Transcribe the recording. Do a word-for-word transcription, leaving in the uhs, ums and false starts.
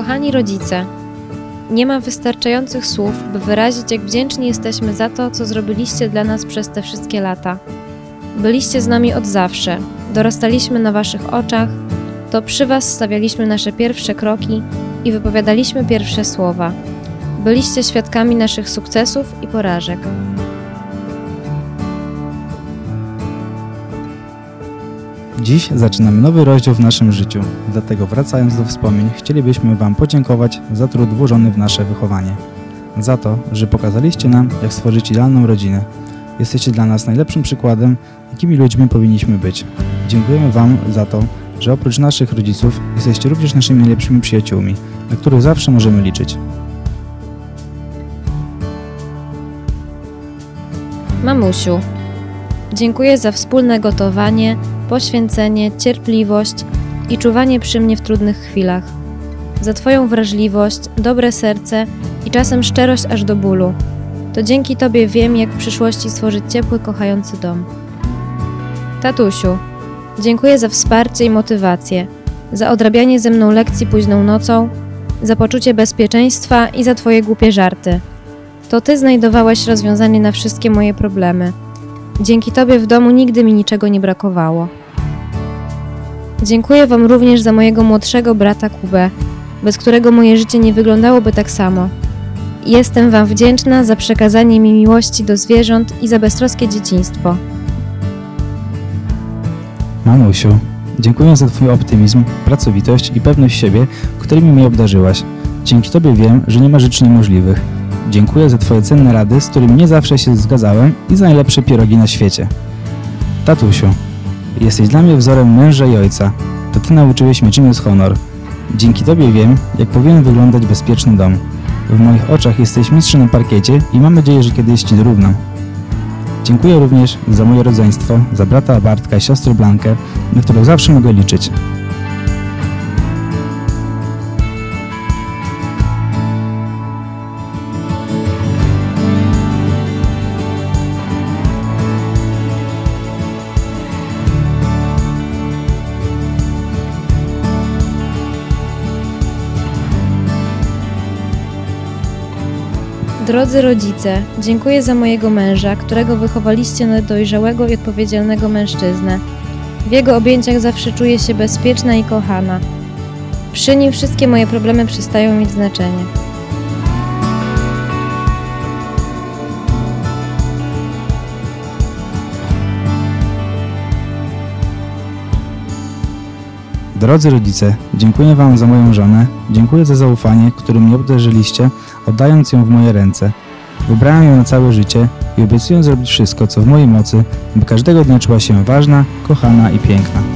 Kochani rodzice, nie mam wystarczających słów, by wyrazić, jak wdzięczni jesteśmy za to, co zrobiliście dla nas przez te wszystkie lata. Byliście z nami od zawsze, dorastaliśmy na waszych oczach, to przy was stawialiśmy nasze pierwsze kroki i wypowiadaliśmy pierwsze słowa. Byliście świadkami naszych sukcesów i porażek. Dziś zaczynamy nowy rozdział w naszym życiu, dlatego wracając do wspomnień, chcielibyśmy wam podziękować za trud włożony w nasze wychowanie. Za to, że pokazaliście nam, jak stworzyć idealną rodzinę. Jesteście dla nas najlepszym przykładem, jakimi ludźmi powinniśmy być. Dziękujemy wam za to, że oprócz naszych rodziców jesteście również naszymi najlepszymi przyjaciółmi, na których zawsze możemy liczyć. Mamusiu, dziękuję za wspólne gotowanie, poświęcenie, cierpliwość i czuwanie przy mnie w trudnych chwilach. Za twoją wrażliwość, dobre serce i czasem szczerość aż do bólu. To dzięki tobie wiem, jak w przyszłości stworzyć ciepły, kochający dom. Tatusiu, dziękuję za wsparcie i motywację, za odrabianie ze mną lekcji późną nocą, za poczucie bezpieczeństwa i za twoje głupie żarty. To ty znajdowałeś rozwiązanie na wszystkie moje problemy. Dzięki tobie w domu nigdy mi niczego nie brakowało. Dziękuję wam również za mojego młodszego brata Kubę, bez którego moje życie nie wyglądałoby tak samo. Jestem wam wdzięczna za przekazanie mi miłości do zwierząt i za beztroskie dzieciństwo. Mamusiu, dziękuję za twój optymizm, pracowitość i pewność siebie, którymi mnie obdarzyłaś. Dzięki tobie wiem, że nie ma rzeczy niemożliwych. Dziękuję za twoje cenne rady, z którymi nie zawsze się zgadzałem i za najlepsze pierogi na świecie. Tatusiu, jesteś dla mnie wzorem męża i ojca. To ty nauczyłeś mnie, czym jest honor. Dzięki tobie wiem, jak powinien wyglądać bezpieczny dom. W moich oczach jesteś mistrzem na parkiecie i mam nadzieję, że kiedyś ci dorównam. Dziękuję również za moje rodzeństwo, za brata Bartka i siostrę Blankę, na których zawsze mogę liczyć. Drodzy rodzice, dziękuję za mojego męża, którego wychowaliście na dojrzałego i odpowiedzialnego mężczyznę. W jego objęciach zawsze czuję się bezpieczna i kochana. Przy nim wszystkie moje problemy przestają mieć znaczenie. Drodzy rodzice, dziękuję wam za moją żonę, dziękuję za zaufanie, którym mnie obdarzyliście, oddając ją w moje ręce. Wybrałem ją na całe życie i obiecuję zrobić wszystko, co w mojej mocy, by każdego dnia czuła się ważna, kochana i piękna.